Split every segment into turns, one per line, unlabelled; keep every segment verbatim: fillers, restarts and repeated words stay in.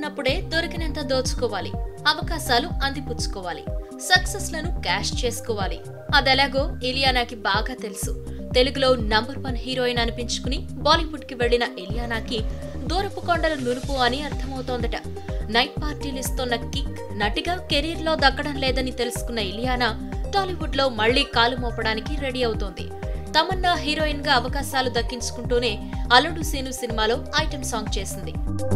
ఉన్నప్పుడే దొరికినంత దోచుకోవాలి, అవకాశాలు అందిపుచ్చుకోవాలి, సక్సెస్ లను క్యాష్ చేసుకోవాలి. అదెలాగో ఇలియానాకి బాగా తెలుసు. తెలుగులో నంబర్ వన్ హీరోయిన్ అనిపించుకుని బాలీవుడ్ కి వెళ్లిన ఇలియానాకి దూరపు కొండల నునుపు అని అర్థమవుతోందట. నైట్ పార్టీలు ఇస్తున్న కిక్ నటిగా కెరీర్ లో దక్కడం లేదని తెలుసుకున్న ఇలియానా టాలీవుడ్ లో మళ్లీ కాలు మోపడానికి రెడీ అవుతోంది. తమన్నా హీరోయిన్ గా అవకాశాలు దక్కించుకుంటూనే అల్లుడు సీను సినిమాలో ఐటెం సాంగ్ చేసింది.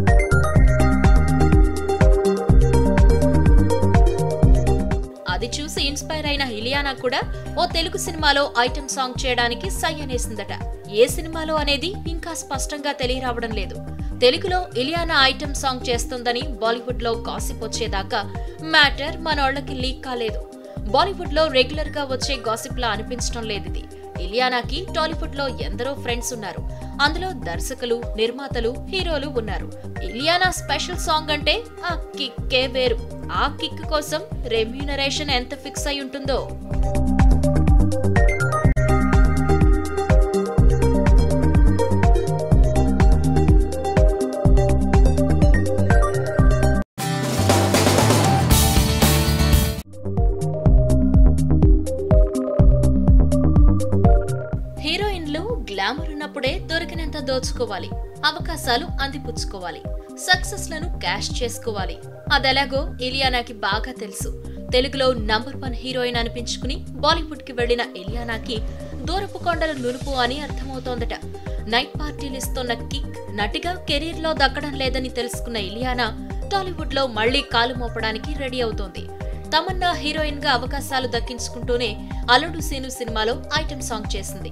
అది చూసి ఇన్స్పైర్ అయిన ఇలియానా కూడా ఓ తెలుగు సినిమాలో ఐటెం సాంగ్ చేయడానికి సై అనేసిందట. ఏ సినిమాలో అనేది ఇంకా స్పష్టంగా తెలియరావడం లేదు. తెలుగులో ఇలియానా ఐటెం సాంగ్ చేస్తుందని బాలీవుడ్ లో గాసిప్ వచ్చేదాకా మ్యాటర్ మనోళ్లకి లీక్ కాలేదు. బాలీవుడ్ లో రెగ్యులర్ గా వచ్చే గాసిప్ లా అనిపించడం లేదిది. ఇలియానాకి టాలీవుడ్ లో ఎందరో ఫ్రెండ్స్ ఉన్నారు. అందులో దర్శకులు, నిర్మాతలు, హీరోలు ఉన్నారు. ఇలియానా స్పెషల్ సాంగ్ అంటే ఆ కిక్కే వేరు. ఆ కిక్ కోసం రెమ్యూనరేషన్ ఎంత ఫిక్స్ అయి ఉంటుందో. హీరోయిన్లు గ్లామర్ ఉన్నప్పుడే దొరికినంత దోచుకోవాలి, అవకాశాలు అందిపుచ్చుకోవాలి, సక్సెస్ లను క్యాష్ చేసుకోవాలి. అదెలాగో ఇలియానాకి బాగా తెలుసు. తెలుగులో నంబర్ వన్ హీరోయిన్ అనిపించుకుని బాలీవుడ్ కి వెళ్లిన ఇలియానాకి దూరపు కొండల నునుపు అని అర్థమవుతోందట. నైట్ పార్టీలు ఇస్తున్న కిక్ నటిగా కెరీర్ లో దక్కడం లేదని తెలుసుకున్న ఇలియానా టాలీవుడ్ లో మళ్లీ కాలు మోపడానికి రెడీ అవుతోంది. తమన్నా హీరోయిన్ గా అవకాశాలు దక్కించుకుంటూనే అల్లుడు సీను సినిమాలో ఐటెం సాంగ్ చేసింది.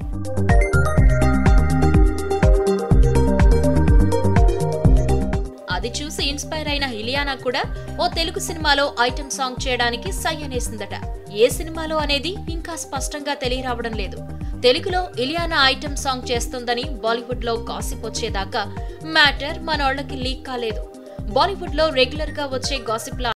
అది చూసి ఇన్స్పైర్ అయిన ఇలియానా కూడా ఓ తెలుగు సినిమాలో ఐటెం సాంగ్ చేయడానికి సై అనేసిందట. ఏ సినిమాలో అనేది ఇంకా స్పష్టంగా తెలియరావడం లేదు. తెలుగులో ఇలియానా ఐటెం సాంగ్ చేస్తుందని బాలీవుడ్ లో గాసిప్ వచ్చేదాకా మ్యాటర్ మనోళ్లకి లీక్ కాలేదు. బాలీవుడ్ లో రెగ్యులర్ గా వచ్చే గాసిప్ లా